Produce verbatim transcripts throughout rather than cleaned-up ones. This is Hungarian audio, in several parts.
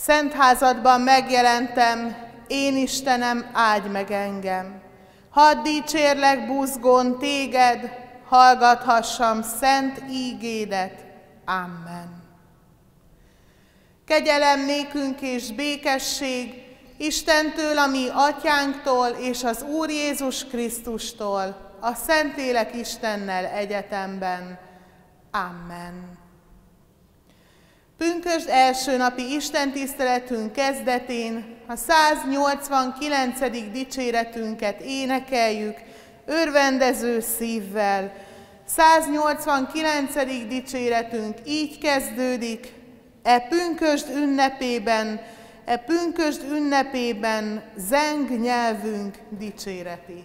Szent házadban megjelentem, én Istenem, áldj meg engem. Hadd dicsérlek buzgón téged, hallgathassam szent ígédet. Amen. Kegyelem nékünk és békesség Istentől, a mi atyánktól és az Úr Jézus Krisztustól, a Szentlélek Istennel egyetemben. Amen. Pünkösd első napi istentiszteletünk kezdetén a száznyolcvankilencedik dicséretünket énekeljük örvendező szívvel. száznyolcvankilencedik dicséretünk így kezdődik: E pünkösd ünnepében, e pünkösd ünnepében zeng nyelvünk dicséreti.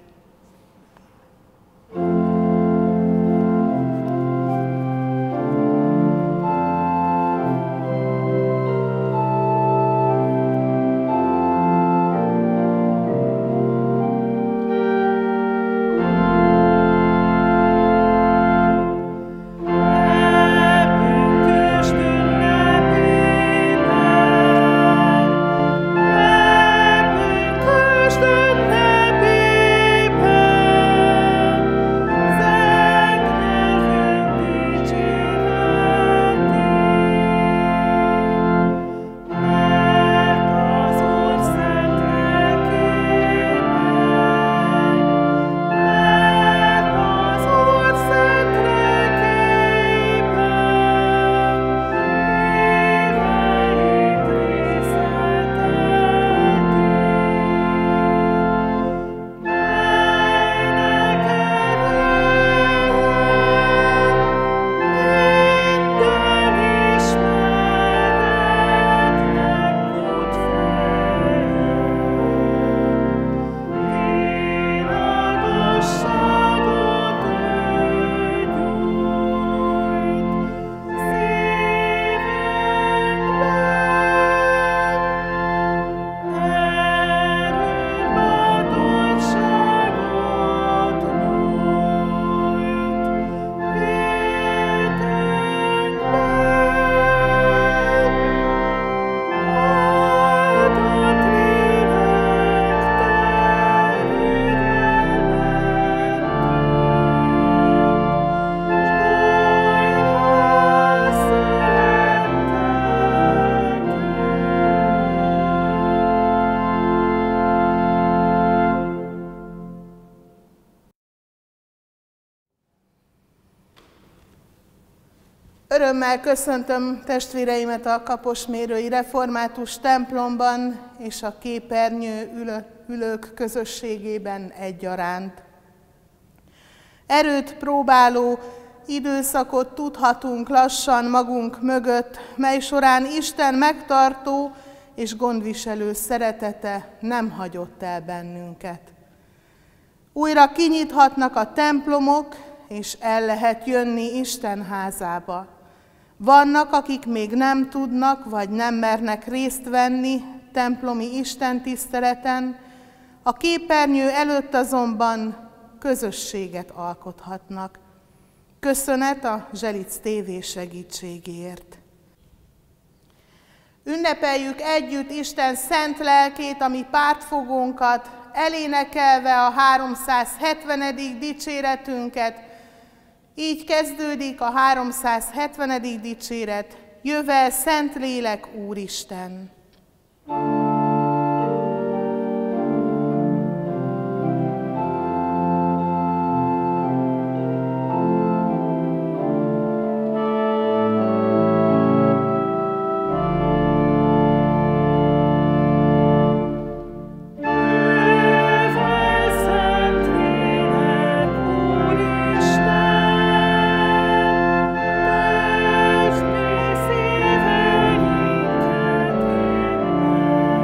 Örömmel köszöntöm testvéreimet a Kaposmérői Református templomban és a képernyő ülők közösségében egyaránt. Erőt próbáló időszakot tudhatunk lassan magunk mögött, mely során Isten megtartó és gondviselő szeretete nem hagyott el bennünket. Újra kinyithatnak a templomok, és el lehet jönni Isten házába. Vannak, akik még nem tudnak, vagy nem mernek részt venni templomi istentiszteleten, a képernyő előtt azonban közösséget alkothatnak. Köszönet a Zselic té vé segítségéért. Ünnepeljük együtt Isten szent lelkét, a mi pártfogónkat, elénekelve a háromszázhetvenedik dicséretünket. Így kezdődik a háromszázhetvenedik dicséret: Jövel Szentlélek Úristen! Thank you.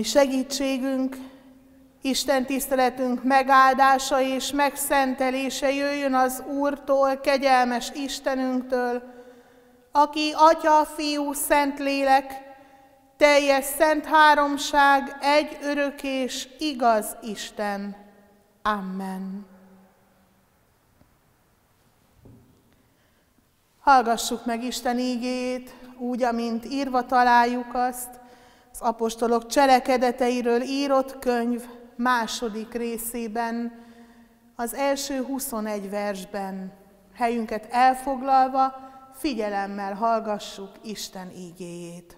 mi segítségünk, Isten tiszteletünk megáldása és megszentelése jöjjön az Úrtól, kegyelmes Istenünktől, aki Atya, Fiú, Szentlélek, teljes szent háromság, egy örök és igaz Isten. Amen. Hallgassuk meg Isten ígéjét, úgy, amint írva találjuk azt, az apostolok cselekedeteiről írott könyv második részében, az első huszonegy versben. Helyünket elfoglalva, figyelemmel hallgassuk Isten ígéjét.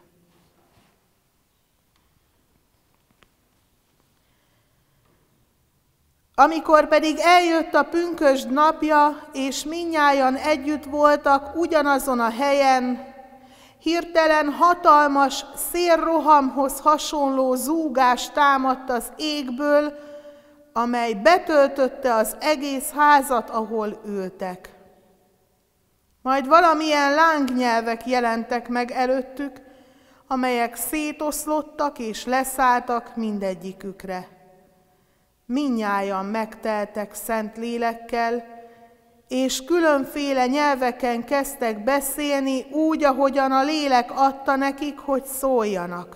Amikor pedig eljött a pünkösd napja, és mindnyájan együtt voltak ugyanazon a helyen, hirtelen hatalmas szélrohamhoz hasonló zúgás támadt az égből, amely betöltötte az egész házat, ahol ültek. Majd valamilyen lángnyelvek jelentek meg előttük, amelyek szétoszlottak és leszálltak mindegyikükre. Mindnyájan megteltek szent lélekkel, és különféle nyelveken kezdtek beszélni úgy, ahogyan a lélek adta nekik, hogy szóljanak.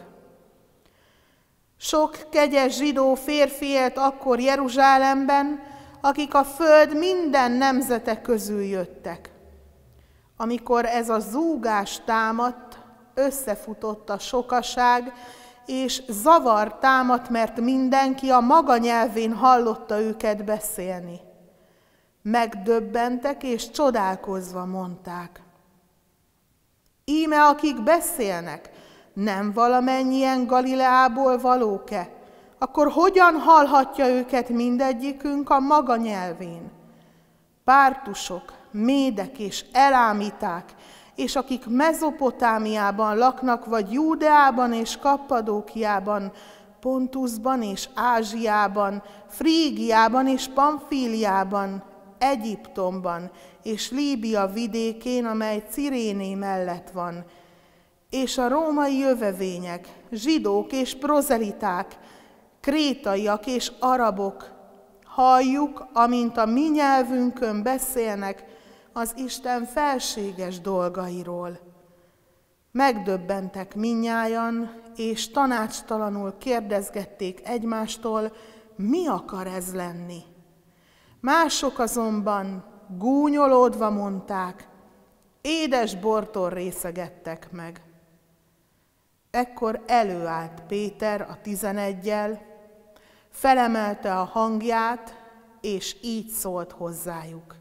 Sok kegyes zsidó férfi élt akkor Jeruzsálemben, akik a föld minden nemzete közül jöttek. Amikor ez a zúgás támadt, összefutott a sokaság, és zavar támadt, mert mindenki a maga nyelvén hallotta őket beszélni. Megdöbbentek és csodálkozva mondták: íme akik beszélnek, nem valamennyien Galileából valók-e? Akkor hogyan hallhatja őket mindegyikünk a maga nyelvén? Pártusok, médek és elámiták, és akik Mezopotámiában laknak, vagy Júdeában és Kappadókiában, Pontusban és Ázsiában, Frígiában és Pamfíliában, Egyiptomban és Líbia vidékén, amely Ciréné mellett van, és a római jövevények, zsidók és prozeliták, krétaiak és arabok, halljuk, amint a mi nyelvünkön beszélnek az Isten felséges dolgairól. Megdöbbentek mindnyájan, és tanácstalanul kérdezgették egymástól, mi akar ez lenni. Mások azonban gúnyolódva mondták, édes bortól részegettek meg. Ekkor előállt Péter a tizeneggyel, felemelte a hangját, és így szólt hozzájuk: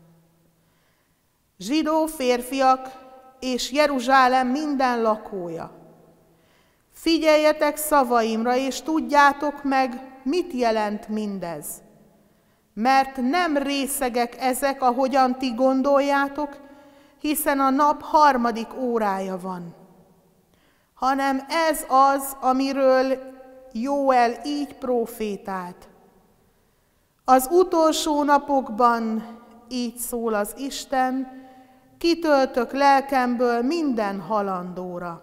zsidó férfiak és Jeruzsálem minden lakója, figyeljetek szavaimra, és tudjátok meg, mit jelent mindez. Mert nem részegek ezek, ahogyan ti gondoljátok, hiszen a nap harmadik órája van, hanem ez az, amiről Jóel így prófétált. Az utolsó napokban, így szól az Isten, kitöltök lelkemből minden halandóra.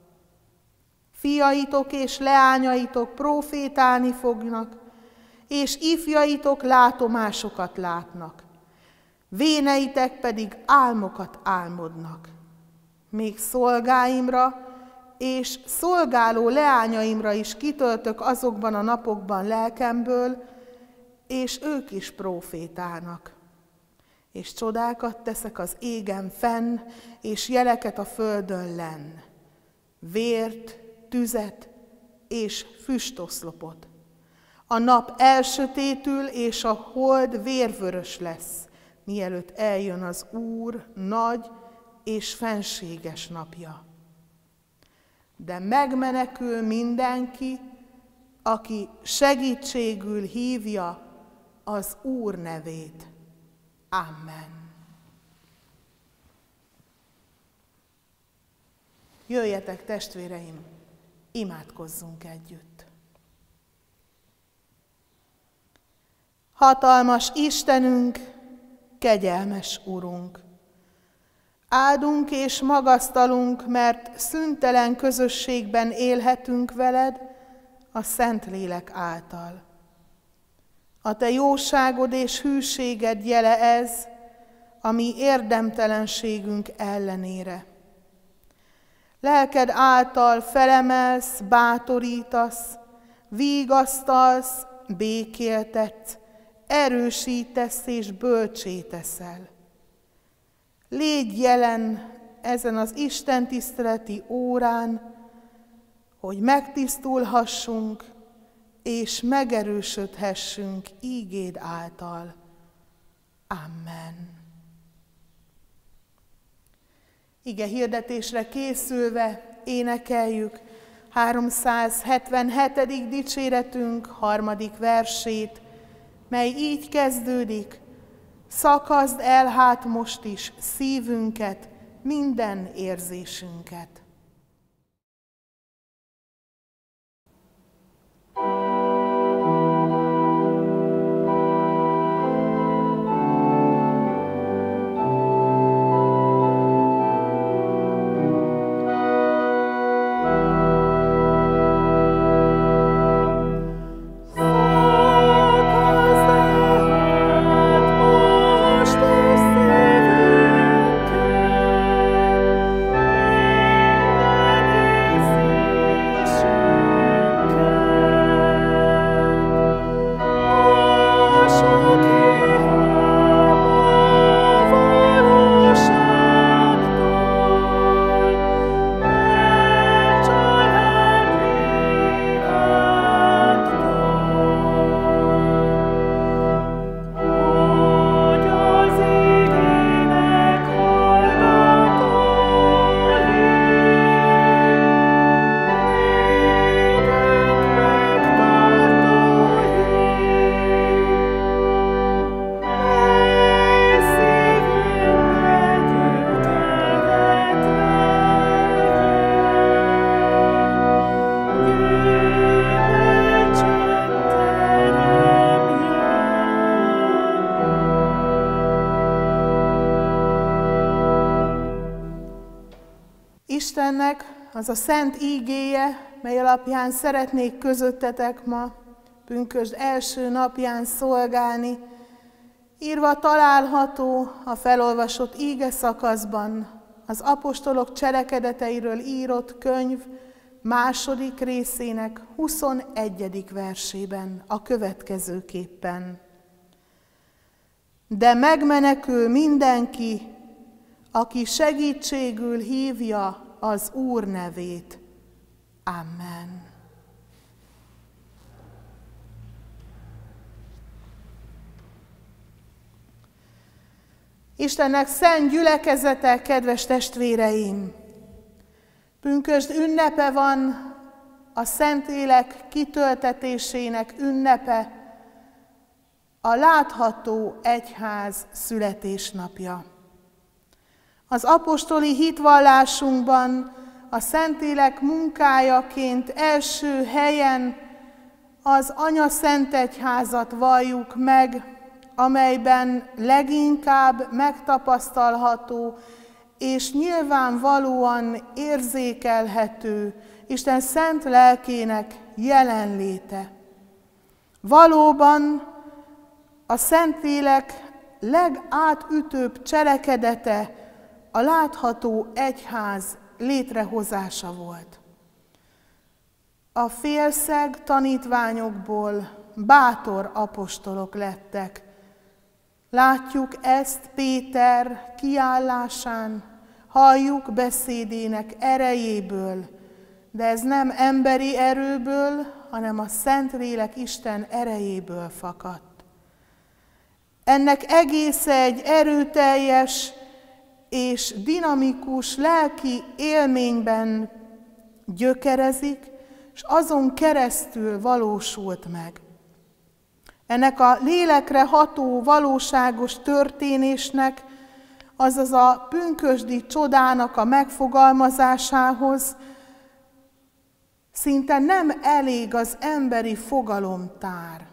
Fiaitok és leányaitok prófétálni fognak, és ifjaitok látomásokat látnak, véneitek pedig álmokat álmodnak. Még szolgáimra és szolgáló leányaimra is kitöltök azokban a napokban lelkemből, és ők is prófétálnak. És csodákat teszek az égen fenn, és jeleket a földön lenn, vért, tüzet és füstoszlopot. A nap elsötétül, és a hold vérvörös lesz, mielőtt eljön az Úr nagy és fenséges napja. De megmenekül mindenki, aki segítségül hívja az Úr nevét. Amen. Jöjjetek, testvéreim, imádkozzunk együtt. Hatalmas Istenünk, kegyelmes Urunk! Áldunk és magasztalunk, mert szüntelen közösségben élhetünk veled, a Szentlélek által. A te jóságod és hűséged jele ez, a mi érdemtelenségünk ellenére. Lelked által felemelsz, bátorítasz, vigasztalsz, békéltetsz, erősítesz és bölcsé teszel. Légy jelen ezen az istentiszteleti órán, hogy megtisztulhassunk és megerősödhessünk ígéd által. Amen. Ige hirdetésre készülve énekeljük háromszázhetvenhetedik dicséretünk harmadik versét, mely így kezdődik: szakazd el hát most is szívünket, minden érzésünket. Istennek az a szent ígéje, mely alapján szeretnék közöttetek ma, pünkösd első napján szolgálni, írva található a felolvasott íge szakaszban, az apostolok cselekedeteiről írott könyv második részének huszonegyedik versében a következőképpen. De megmenekül mindenki, aki segítségül hívja az Úr nevét. Amen. Istennek szent gyülekezete, kedves testvéreim! Pünkösd ünnepe van, a Szentlélek kitöltetésének ünnepe, a látható egyház születésnapja. Az apostoli hitvallásunkban a Szentlélek munkájaként első helyen az Anya Szent Egyházat valljuk meg, amelyben leginkább megtapasztalható és nyilvánvalóan érzékelhető Isten szent lelkének jelenléte. Valóban a Szentlélek legátütőbb cselekedete a látható egyház létrehozása volt. A félszeg tanítványokból bátor apostolok lettek. Látjuk ezt Péter kiállásán, halljuk beszédének erejéből, de ez nem emberi erőből, hanem a Szentlélek Isten erejéből fakadt. Ennek egésze egy erőteljes és dinamikus lelki élményben gyökerezik, és azon keresztül valósult meg. Ennek a lélekre ható, valóságos történésnek, azaz a pünkösdi csodának a megfogalmazásához szinte nem elég az emberi fogalomtár.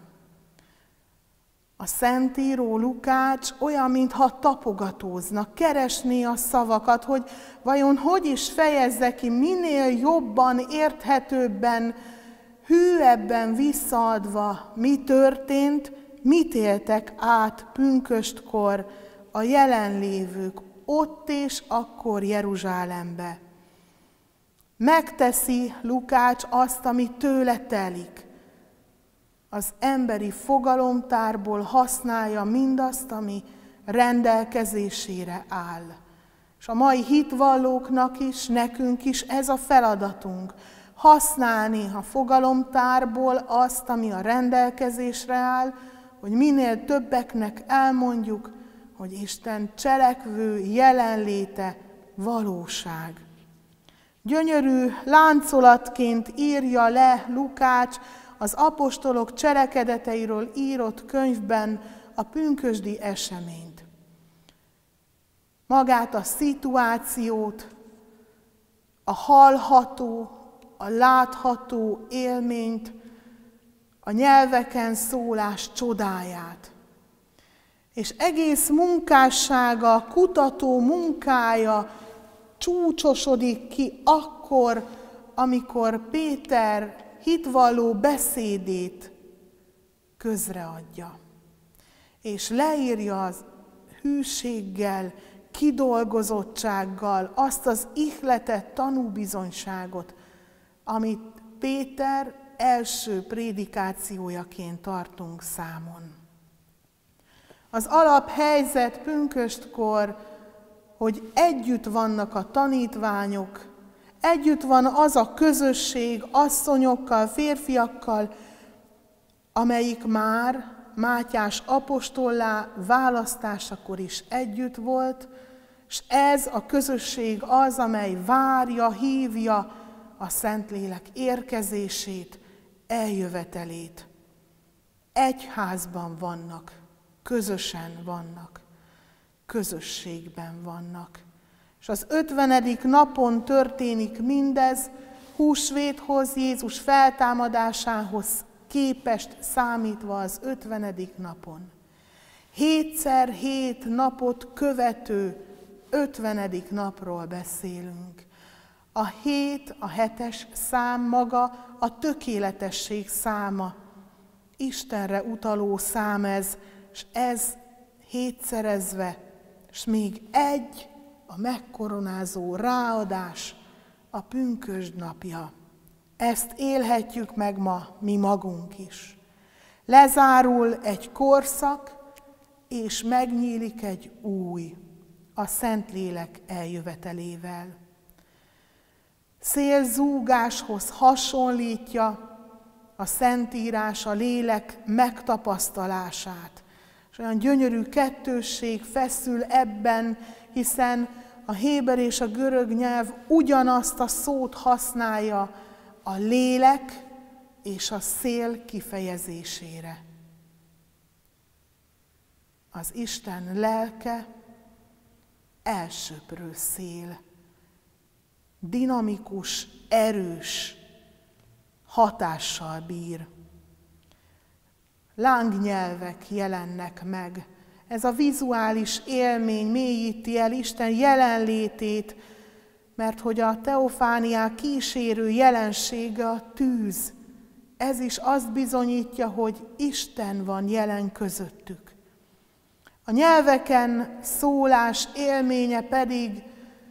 A Szentíró Lukács olyan, mintha tapogatózna, keresné a szavakat, hogy vajon hogy is fejezze ki minél jobban, érthetőbben, hűebben visszaadva, mi történt, mit éltek át pünköstkor a jelenlévők ott és akkor Jeruzsálembe. Megteszi Lukács azt, ami tőle telik. Az emberi fogalomtárból használja mindazt, ami rendelkezésére áll. És a mai hitvallóknak is, nekünk is ez a feladatunk. Használni a fogalomtárból azt, ami a rendelkezésre áll, hogy minél többeknek elmondjuk, hogy Isten cselekvő jelenléte valóság. Gyönyörű láncolatként írja le Lukács az apostolok cselekedeteiről írott könyvben a pünkösdi eseményt. Magát a szituációt, a hallható, a látható élményt, a nyelveken szólás csodáját. És egész munkássága, kutató munkája csúcsosodik ki akkor, amikor Péter hitvalló beszédét közreadja. És leírja az hűséggel, kidolgozottsággal azt az ihletett tanúbizonyságot, amit Péter első prédikációjaként tartunk számon. Az alaphelyzet pünköstkor, hogy együtt vannak a tanítványok, együtt van az a közösség asszonyokkal, férfiakkal, amelyik már Mátyás apostollá választásakor is együtt volt, és ez a közösség az, amely várja, hívja a Szentlélek érkezését, eljövetelét. Egy házban vannak, közösen vannak, közösségben vannak. És az ötvenedik napon történik mindez, húsvéthoz, Jézus feltámadásához képest számítva az ötvenedik napon. Hétszer hét napot követő ötvenedik napról beszélünk. A hét, a hetes szám maga a tökéletesség száma. Istenre utaló szám ez, és ez hétszerezve, és még egy, a megkoronázó ráadás, a pünkösd napja. Ezt élhetjük meg ma mi magunk is. Lezárul egy korszak, és megnyílik egy új, a Szentlélek eljövetelével. Szélzúgáshoz hasonlítja a Szentírás a lélek megtapasztalását. És olyan gyönyörű kettősség feszül ebben, hiszen a héber és a görög nyelv ugyanazt a szót használja a lélek és a szél kifejezésére. Az Isten lelke elsöprő szél, dinamikus, erős hatással bír. Lángnyelvek jelennek meg. Ez a vizuális élmény mélyíti el Isten jelenlétét, mert hogy a teofániák kísérő jelensége a tűz. Ez is azt bizonyítja, hogy Isten van jelen közöttük. A nyelveken szólás élménye pedig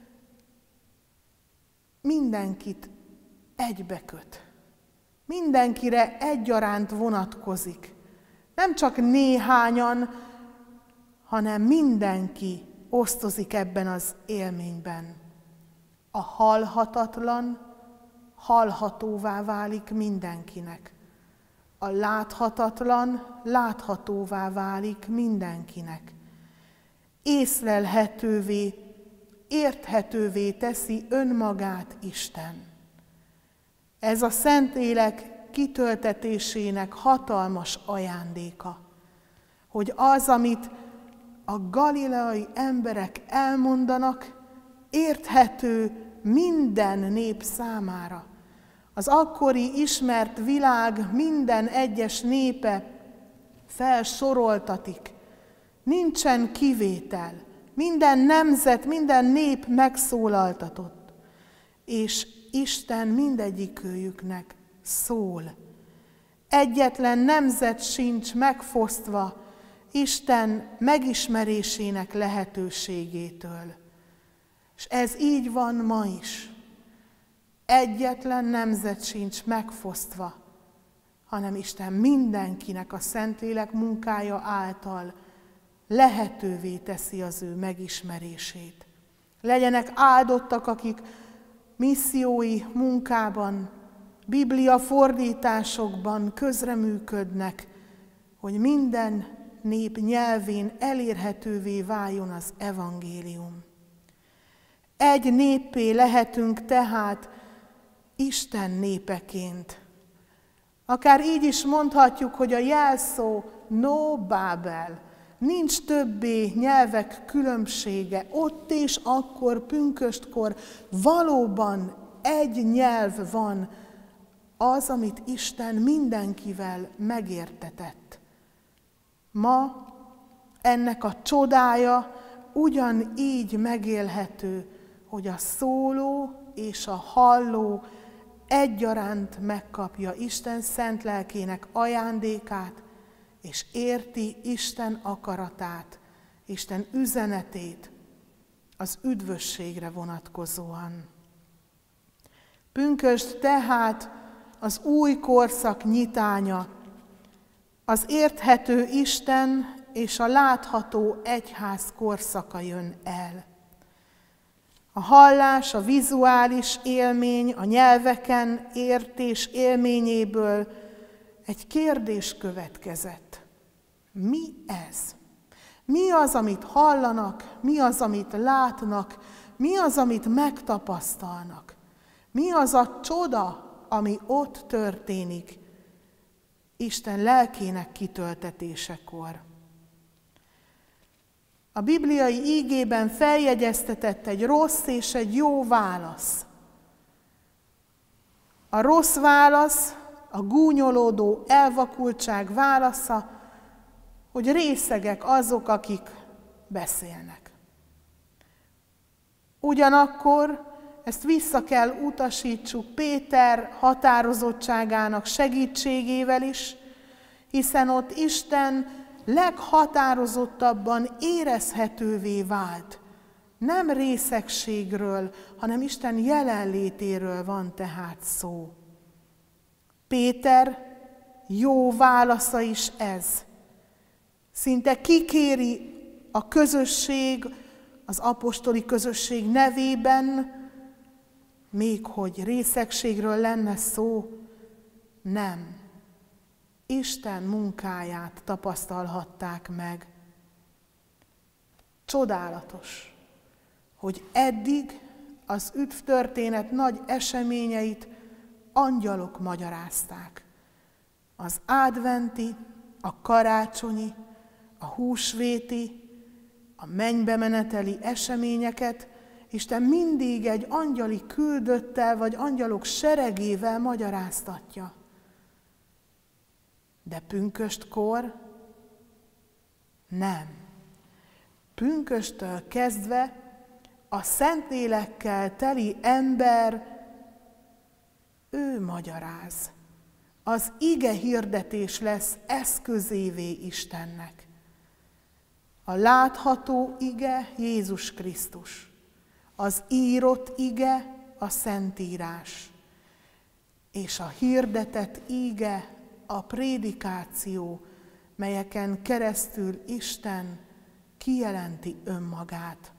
mindenkit egybeköt. Mindenkire egyaránt vonatkozik. Nem csak néhányan, hanem mindenki osztozik ebben az élményben. A hallhatatlan hallhatóvá válik mindenkinek. A láthatatlan láthatóvá válik mindenkinek. Észlelhetővé, érthetővé teszi önmagát Isten. Ez a Szentlélek kitöltetésének hatalmas ajándéka, hogy az, amit a galileai emberek elmondanak, érthető minden nép számára. Az akkori ismert világ minden egyes népe felsoroltatik. Nincsen kivétel. Minden nemzet, minden nép megszólaltatott. És Isten mindegyikőjüknek szól. Egyetlen nemzet sincs megfosztva Isten megismerésének lehetőségétől. És ez így van ma is. Egyetlen nemzet sincs megfosztva, hanem Isten mindenkinek a Szentlélek munkája által lehetővé teszi az ő megismerését. Legyenek áldottak, akik missziói munkában, Biblia fordításokban közreműködnek, hogy minden nép nyelvén elérhetővé váljon az evangélium. Egy néppé lehetünk tehát Isten népeként. Akár így is mondhatjuk, hogy a jelszó no Bábel, nincs többé nyelvek különbsége. Ott és akkor, pünköstkor valóban egy nyelv van, az, amit Isten mindenkivel megértetett. Ma ennek a csodája ugyanígy megélhető, hogy a szóló és a halló egyaránt megkapja Isten szent lelkének ajándékát, és érti Isten akaratát, Isten üzenetét az üdvösségre vonatkozóan. Pünkösd tehát az új korszak nyitánya, az érthető Isten és a látható egyház korszaka jön el. A hallás, a vizuális élmény, a nyelveken értés élményéből egy kérdés következett. Mi ez? Mi az, amit hallanak? Mi az, amit látnak? Mi az, amit megtapasztalnak? Mi az a csoda, ami ott történik Isten lelkének kitöltetésekor? A bibliai ígében feljegyeztetett egy rossz és egy jó válasz. A rossz válasz, a gúnyolódó elvakultság válasza, hogy részegek azok, akik beszélnek. Ugyanakkor ezt vissza kell utasítsuk Péter határozottságának segítségével is, hiszen ott Isten leghatározottabban érezhetővé vált. Nem részegségről, hanem Isten jelenlétéről van tehát szó. Péter jó válasza is ez. Szinte kikéri a közösség, az apostoli közösség nevében, még hogy részegségről lenne szó, nem. Isten munkáját tapasztalhatták meg. Csodálatos, hogy eddig az üdvtörténet nagy eseményeit angyalok magyarázták. Az adventi, a karácsonyi, a húsvéti, a mennybe meneteli eseményeket Isten mindig egy angyali küldöttel vagy angyalok seregével magyaráztatja. De pünköstkor nem. Pünkösttől kezdve a Szentlélekkel teli ember, ő magyaráz. Az ige hirdetés lesz eszközévé Istennek. A látható ige Jézus Krisztus. Az írott ige a Szentírás. És a hirdetett ige a prédikáció, melyeken keresztül Isten kijelenti önmagát.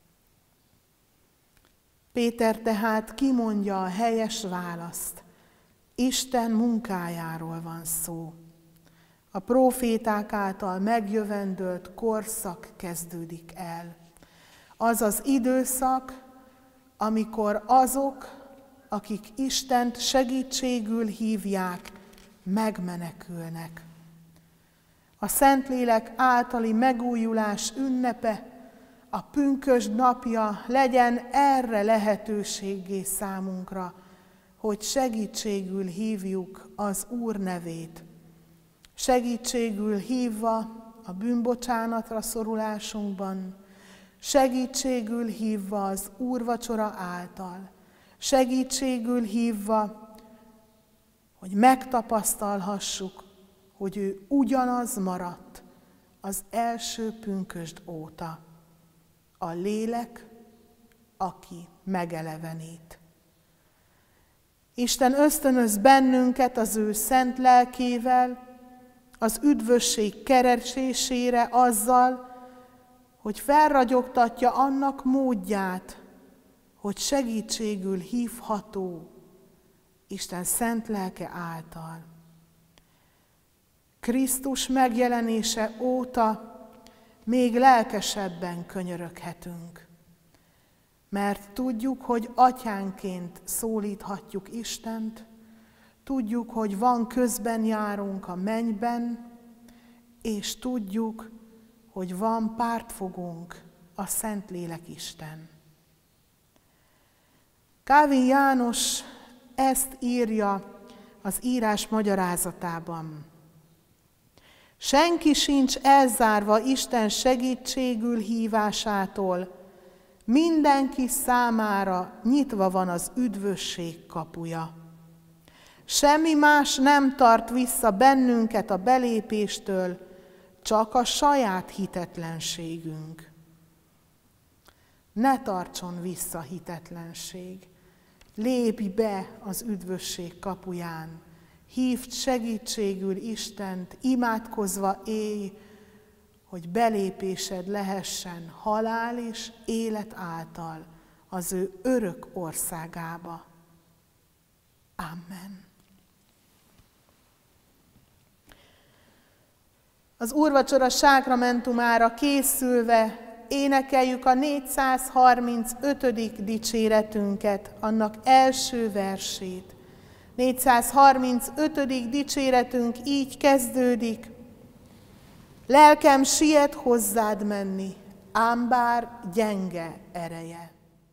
Péter tehát kimondja a helyes választ. Isten munkájáról van szó. A próféták által megjövendölt korszak kezdődik el. Az az időszak, amikor azok, akik Istent segítségül hívják, megmenekülnek. A Szentlélek általi megújulás ünnepe, a pünkösd napja legyen erre lehetőséggé számunkra, hogy segítségül hívjuk az Úr nevét. Segítségül hívva a bűnbocsánatra szorulásunkban, segítségül hívva az úrvacsora által, segítségül hívva, hogy megtapasztalhassuk, hogy ő ugyanaz maradt az első pünkösd óta, a lélek, aki megelevenít. Isten ösztönöz bennünket az ő szent lelkével, az üdvösség keresésére azzal, hogy felragyogtatja annak módját, hogy segítségül hívható Isten szent lelke által. Krisztus megjelenése óta még lelkesebben könyöröghetünk, mert tudjuk, hogy atyánként szólíthatjuk Istent, tudjuk, hogy van közben járunk a mennyben, és tudjuk, hogy van pártfogónk, a Szentlélek Isten. Kálvin János ezt írja az írás magyarázatában. Senki sincs elzárva Isten segítségül hívásától, mindenki számára nyitva van az üdvösség kapuja. Semmi más nem tart vissza bennünket a belépéstől, csak a saját hitetlenségünk. Ne tartson vissza hitetlenség. Lépj be az üdvösség kapuján. Hívd segítségül Istent, imádkozva élj, hogy belépésed lehessen halál és élet által az ő örök országába. Amen. Az úrvacsora sákramentumára készülve énekeljük a négyszázharmincötödik dicséretünket, annak első versét. négyszázharmincötödik dicséretünk így kezdődik. Lelkem siet hozzád menni, ám bár gyenge ereje.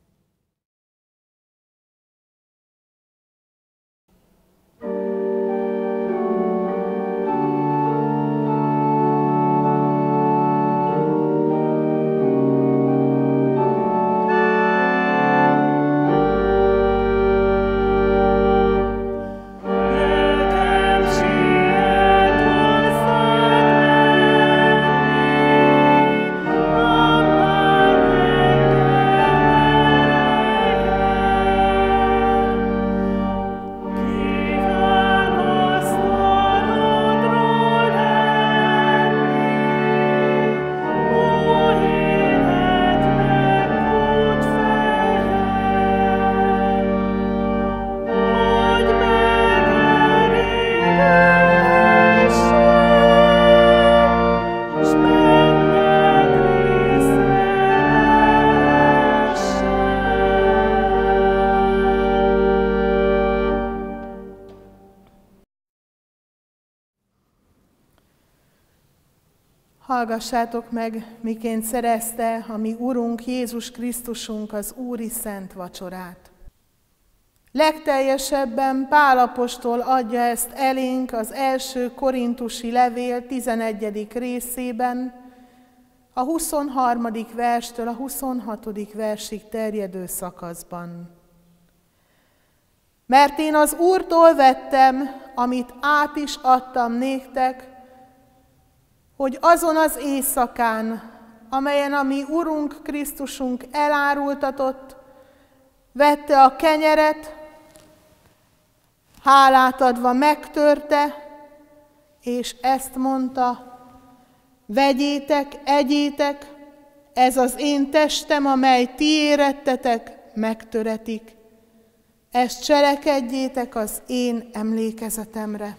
Hallgassátok meg, miként szerezte a mi Urunk Jézus Krisztusunk az úri szent vacsorát. Legteljesebben Pál apostol adja ezt elénk az első korintusi levél tizenegyedik részében, a huszonharmadik verstől a huszonhatodik versig terjedő szakaszban. Mert én az Úrtól vettem, amit át is adtam néktek, hogy azon az éjszakán, amelyen a mi Urunk Krisztusunk elárultatott, vette a kenyeret, hálát adva megtörte, és ezt mondta, vegyétek, egyétek, ez az én testem, amely ti érettetek, megtöretik. Ezt cselekedjétek az én emlékezetemre.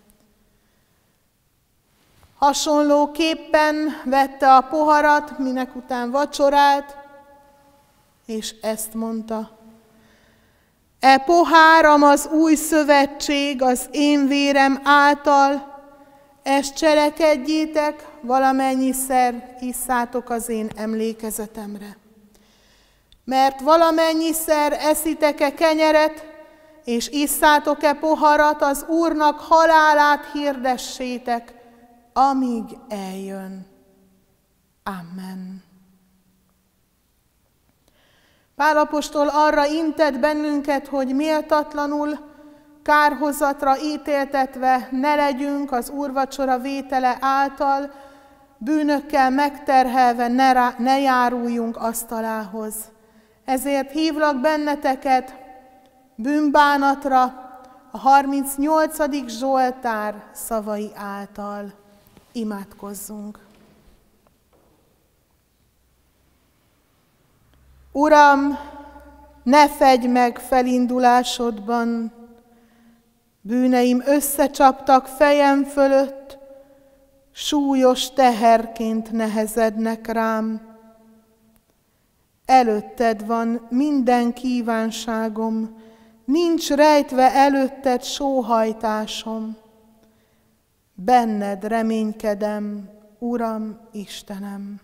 Hasonlóképpen vette a poharat, minek után vacsorált, és ezt mondta. E poháram az új szövetség az én vérem által, ezt cselekedjétek, valamennyiszer isszátok az én emlékezetemre. Mert valamennyiszer eszitek-e kenyeret, és isszátok-e poharat, az Úrnak halálát hirdessétek, amíg eljön. Amen. Pál apostol arra intett bennünket, hogy méltatlanul kárhozatra ítéltetve ne legyünk az úrvacsora vétele által, bűnökkel megterhelve ne, rá, ne járuljunk asztalához. Ezért hívlak benneteket bűnbánatra a harmincnyolcadik Zsoltár szavai által. Imádkozzunk! Uram, ne fegy meg felindulásodban, bűneim összecsaptak fejem fölött, súlyos teherként nehezednek rám. Előtted van minden kívánságom, nincs rejtve előtted sóhajtásom. Benned reménykedem, Uram, Istenem.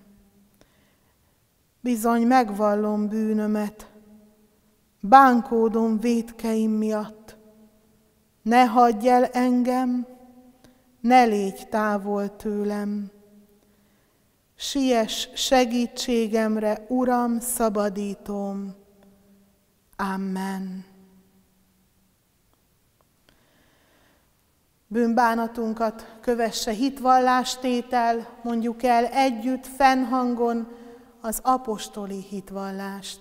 Bizony megvallom bűnömet, bánkódom vétkeim miatt. Ne hagyj el engem, ne légy távol tőlem. Siess segítségemre, Uram, szabadítóm. Amen. Bűnbánatunkat kövesse hitvallástétel, mondjuk el együtt fennhangon az apostoli hitvallást.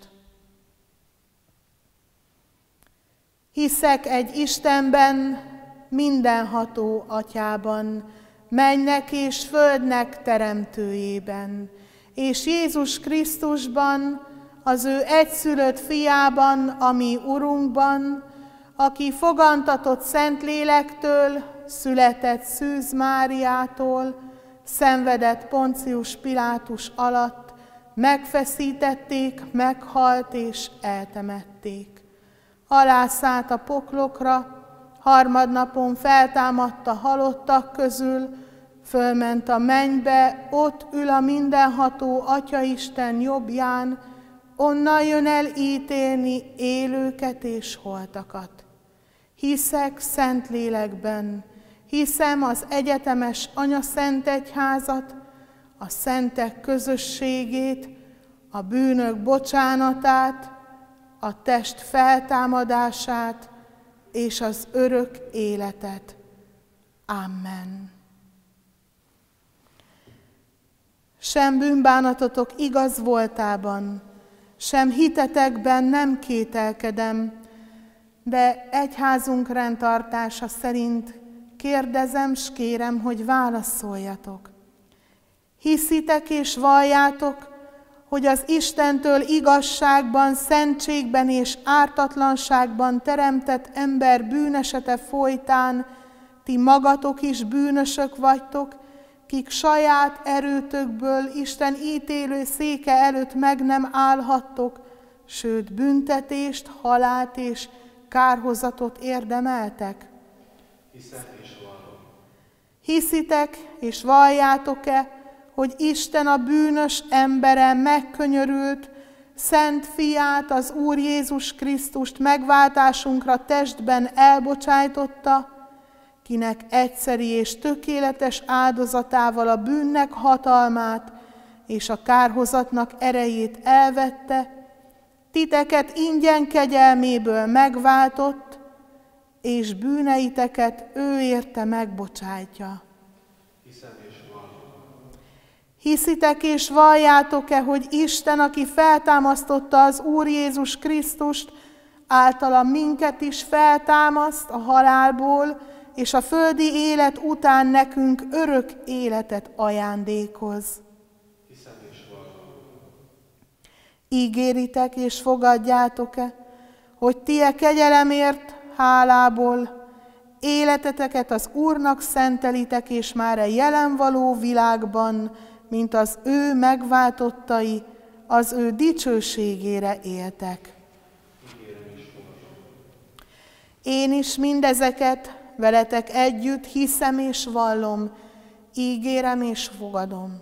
Hiszek egy Istenben, mindenható Atyában, mennek és földnek teremtőjében, és Jézus Krisztusban, az ő egyszülött fiában, a mi Urunkban, aki fogantatott Szentlélektől, született Szűz Máriától, szenvedett Poncius Pilátus alatt, megfeszítették, meghalt és eltemették. Alászállt a poklokra, harmadnapon feltámadt a halottak közül, fölment a mennybe, ott ül a mindenható Atyaisten jobbján, onnan jön el ítélni élőket és holtakat. Hiszek Szentlélekben, hiszem az egyetemes Anyaszentegyházat, a szentek közösségét, a bűnök bocsánatát, a test feltámadását és az örök életet. Amen. Sem bűnbánatotok igaz voltában, sem hitetekben nem kételkedem, de egyházunk rendtartása szerint kérdezem, s kérem, hogy válaszoljatok. Hiszitek és valljátok, hogy az Istentől igazságban, szentségben és ártatlanságban teremtett ember bűnesete folytán ti magatok is bűnösök vagytok, kik saját erőtökből Isten ítélő széke előtt meg nem állhattok, sőt büntetést, halált és kárhozatot érdemeltek? Hiszek és vallom. Hiszitek és valljátok-e, hogy Isten a bűnös emberen megkönyörült, szent fiát, az Úr Jézus Krisztust megváltásunkra testben elbocsájtotta, kinek egyszeri és tökéletes áldozatával a bűnnek hatalmát és a kárhozatnak erejét elvette, titeket ingyen kegyelméből megváltott, és bűneiteket ő érte megbocsájtja. Hiszem és vallom. Hiszitek és valljátok-e, hogy Isten, aki feltámasztotta az Úr Jézus Krisztust, általa minket is feltámaszt a halálból, és a földi élet után nekünk örök életet ajándékoz. Hiszem és vallom. Ígéritek és fogadjátok-e, hogy ti e kegyelemért hálából életeteket az Úrnak szentelitek, és már a jelen való világban, mint az ő megváltottai, az ő dicsőségére éltek. Ígérem és fogadom. Én is mindezeket veletek együtt hiszem és vallom, ígérem és fogadom.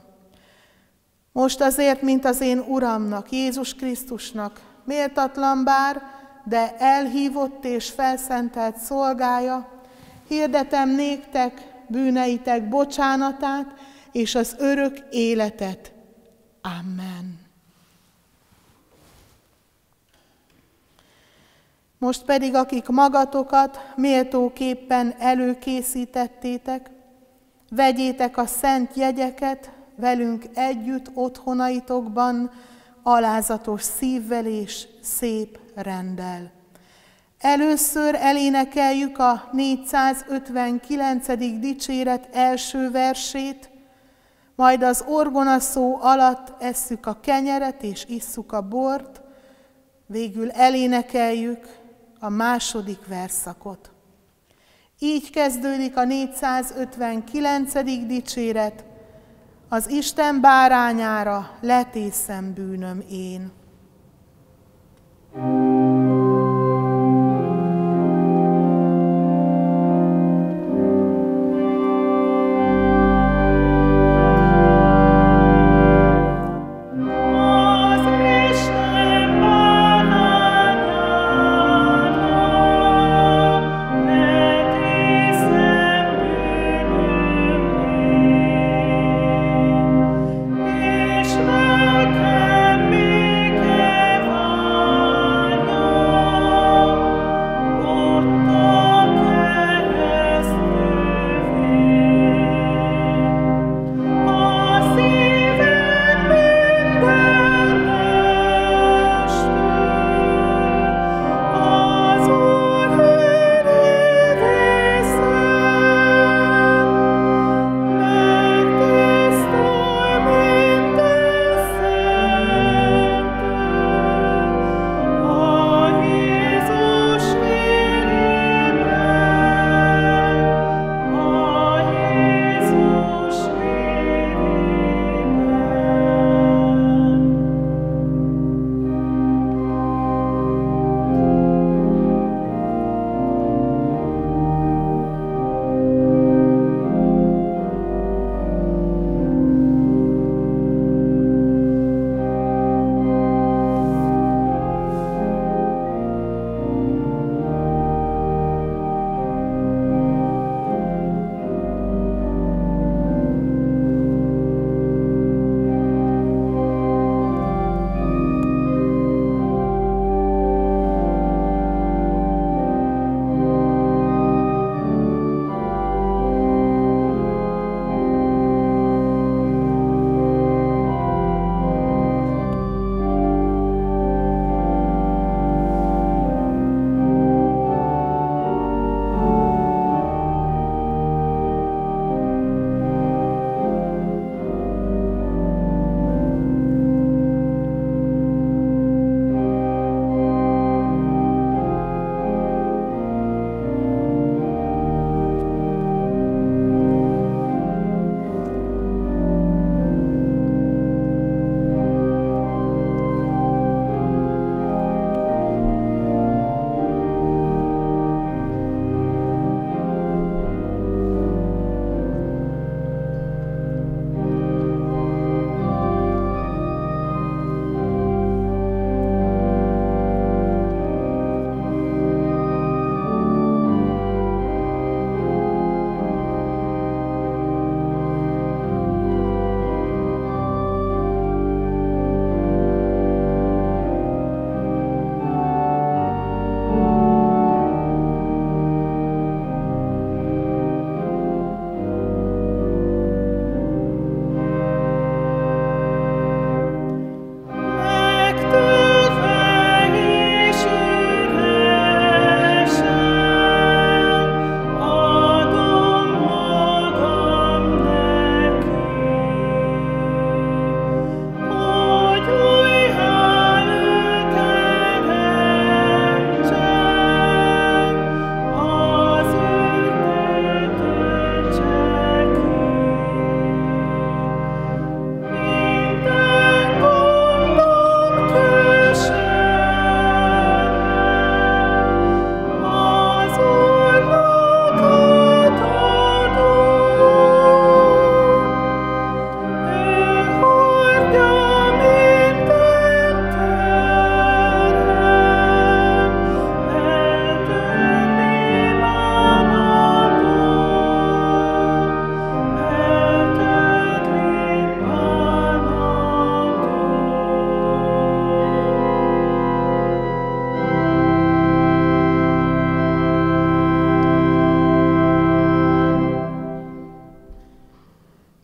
Most azért, mint az én Uramnak, Jézus Krisztusnak, méltatlan bár, de elhívott és felszentelt szolgája, hirdetem néktek bűneitek bocsánatát és az örök életet. Amen. Most pedig, akik magatokat méltóképpen előkészítettétek, vegyétek a szent jegyeket velünk együtt otthonaitokban, alázatos szívvel és szép renddel. Először elénekeljük a négyszázötvenkilencedik dicséret első versét, majd az orgonaszó alatt esszük a kenyeret és isszuk a bort, végül elénekeljük a második versszakot. Így kezdődik a négyszázötvenkilencedik dicséret, az Isten bárányára letészem bűnöm én. Welcome, make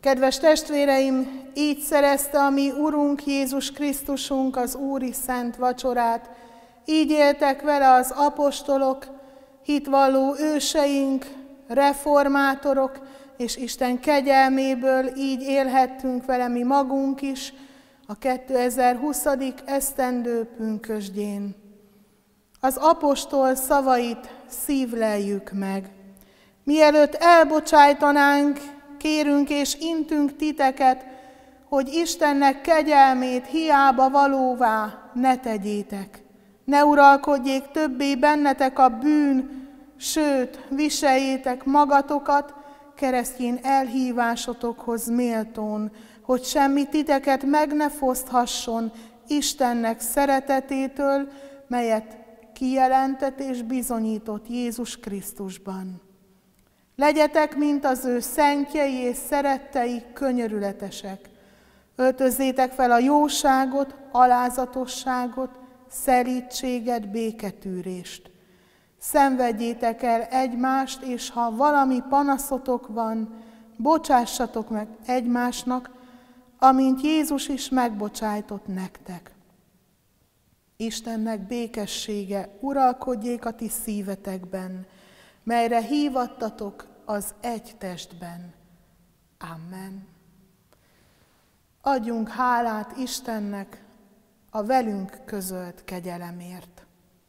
Kedves testvéreim, így szerezte a mi Urunk Jézus Krisztusunk az úri szent vacsorát. Így éltek vele az apostolok, hitvalló őseink, reformátorok, és Isten kegyelméből így élhettünk vele mi magunk is a kétezer-huszadik esztendő pünkösdjén. Az apostol szavait szívleljük meg. Mielőtt elbocsájtanánk, kérünk és intünk titeket, hogy Istennek kegyelmét hiába valóvá ne tegyétek. Ne uralkodjék többé bennetek a bűn, sőt, viseljétek magatokat keresztény elhívásotokhoz méltón, hogy semmi titeket meg ne foszthasson Istennek szeretetétől, melyet kijelentett és bizonyított Jézus Krisztusban. Legyetek, mint az ő szentjei és szerettei, könyörületesek. Öltözzétek fel a jóságot, alázatosságot, szelídséget, béketűrést. Szenvedjétek el egymást, és ha valami panaszotok van, bocsássatok meg egymásnak, amint Jézus is megbocsájtott nektek. Istennek békessége uralkodjék a ti szívetekben, melyre hívattatok az egy testben. Amen. Adjunk hálát Istennek a velünk közölt kegyelemért.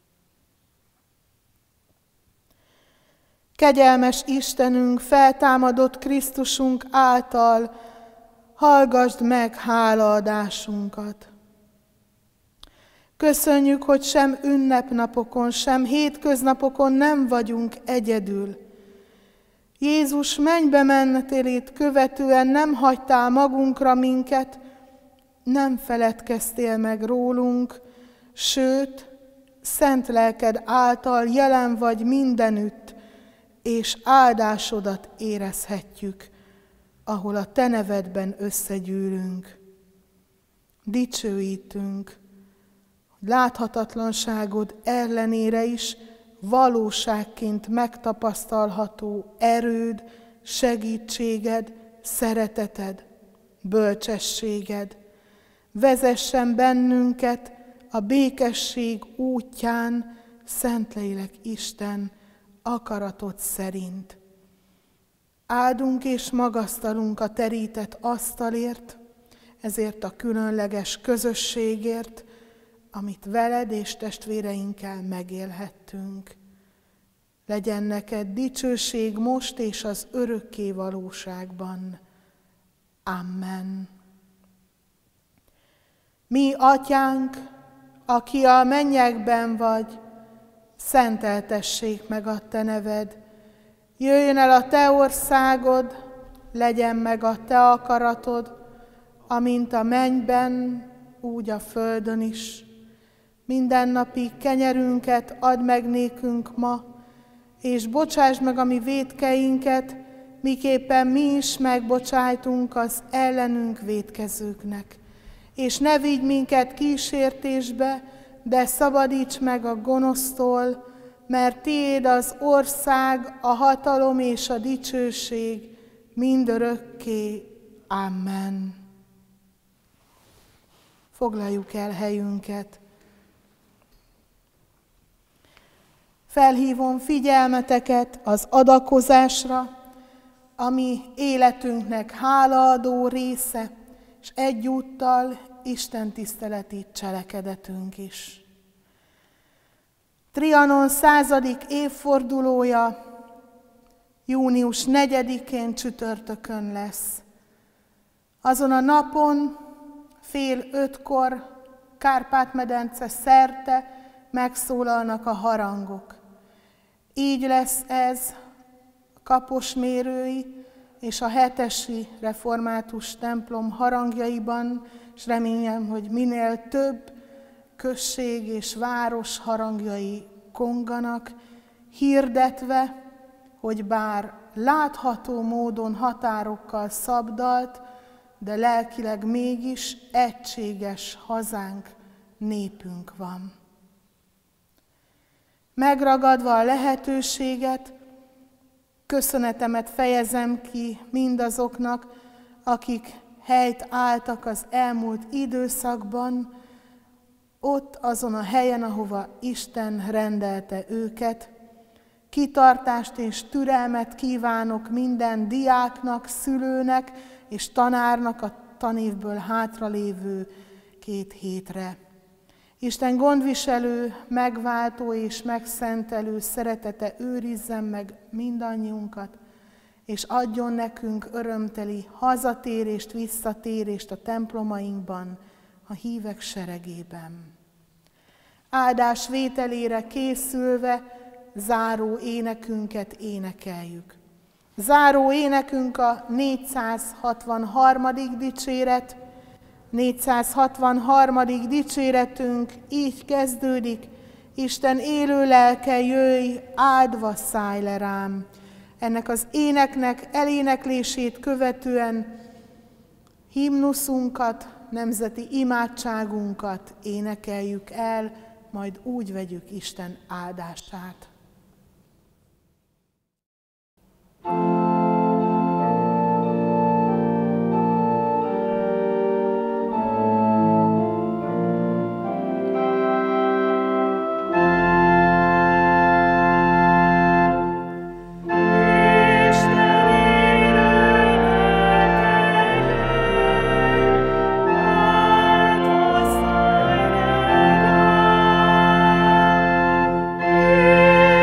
Kegyelmes Istenünk, feltámadott Krisztusunk által hallgasd meg hálaadásunkat. Köszönjük, hogy sem ünnepnapokon, sem hétköznapokon nem vagyunk egyedül. Jézus mennybe menetelét követően nem hagytál magunkra minket, nem feledkeztél meg rólunk, sőt, szent lelked által jelen vagy mindenütt, és áldásodat érezhetjük, ahol a te nevedben összegyűlünk. Dicsőítünk, hogy láthatatlanságod ellenére is valóságként megtapasztalható erőd, segítséged, szereteted, bölcsességed. Vezessen bennünket a békesség útján, Szentlélek Isten, akaratod szerint. Áldunk és magasztalunk a terített asztalért, ezért a különleges közösségért, amit veled és testvéreinkkel megélhettünk. Legyen neked dicsőség most és az örökké valóságban. Amen. Mi, Atyánk, aki a mennyekben vagy, szenteltessék meg a te neved. Jöjjön el a te országod, legyen meg a te akaratod, amint a mennyben, úgy a földön is. Mindennapi kenyerünket add meg nékünk ma, és bocsásd meg a mi vétkeinket, miképpen mi is megbocsájtunk az ellenünk vétkezőknek. És ne vigy minket kísértésbe, de szabadíts meg a gonosztól, mert tiéd az ország, a hatalom és a dicsőség mindörökké. Amen. Foglaljuk el helyünket. Felhívom figyelmeteket az adakozásra, ami életünknek hálaadó része, és egyúttal Isten tiszteleti cselekedetünk is. Trianon századik évfordulója június negyedikén csütörtökön lesz. Azon a napon fél ötkor Kárpát-medence szerte megszólalnak a harangok. Így lesz ez a Kaposmérői és a hetesi református templom harangjaiban, és remélem, hogy minél több község és város harangjai konganak, hirdetve, hogy bár látható módon határokkal szabdalt, de lelkileg mégis egységes hazánk, népünk van. Megragadva a lehetőséget, köszönetemet fejezem ki mindazoknak, akik helyt álltak az elmúlt időszakban, ott azon a helyen, ahova Isten rendelte őket. Kitartást és türelmet kívánok minden diáknak, szülőnek és tanárnak a tanévből hátralévő két hétre. Isten gondviselő, megváltó és megszentelő szeretete őrizzen meg mindannyiunkat, és adjon nekünk örömteli hazatérést, visszatérést a templomainkban, a hívek seregében. Áldás vételére készülve záró énekünket énekeljük. Záró énekünk a négyszázhatvanharmadik dicséret. négyszázhatvanharmadik dicséretünk így kezdődik: Isten élő lelke, jöjj, áldva szállj le rám. Ennek az éneknek eléneklését követően himnuszunkat, nemzeti imádságunkat énekeljük el, majd úgy vegyük Isten áldását. Yeah.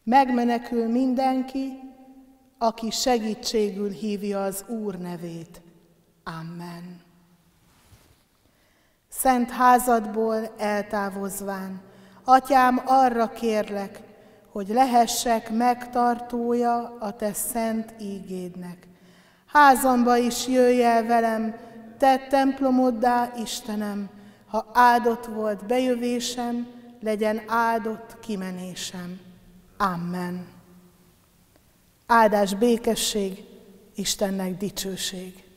Megmenekül mindenki, aki segítségül hívja az Úr nevét. Amen. Szent házadból eltávozván, Atyám, arra kérlek, hogy lehessek megtartója a te szent ígédnek. Házamba is jöjj el velem, te templomoddá, Istenem, ha áldott volt bejövésem, legyen áldott kimenésem. Amen. Áldás, békesség, Istennek dicsőség.